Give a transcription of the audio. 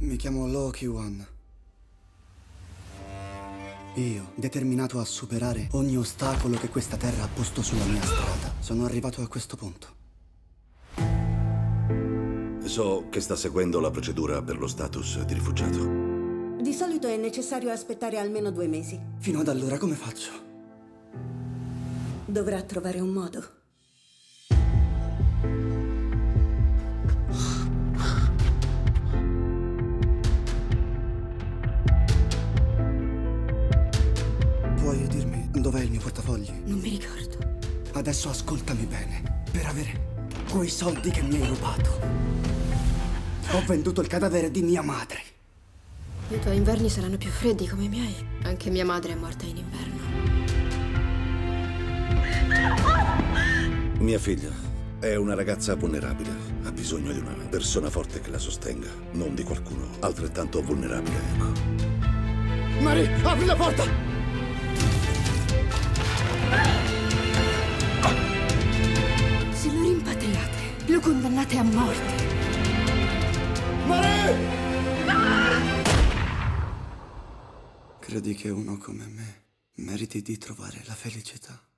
Mi chiamo Loki-Wan. Io, determinato a superare ogni ostacolo che questa terra ha posto sulla mia strada, sono arrivato a questo punto. So che sta seguendo la procedura per lo status di rifugiato. Di solito è necessario aspettare almeno 2 mesi. Fino ad allora come faccio? Dovrà trovare un modo. Puoi dirmi dov'è il mio portafogli? Non mi ricordo. Adesso ascoltami bene. Per avere quei soldi che mi hai rubato, ho venduto il cadavere di mia madre. I tuoi inverni saranno più freddi come i miei. Anche mia madre è morta in inverno. Mia figlia è una ragazza vulnerabile. Ha bisogno di una persona forte che la sostenga, non di qualcuno altrettanto vulnerabile, ecco. Mary, apri la porta! Se lo rimpatriate, lo condannate a morte. Mary! Credi che uno come me meriti di trovare la felicità?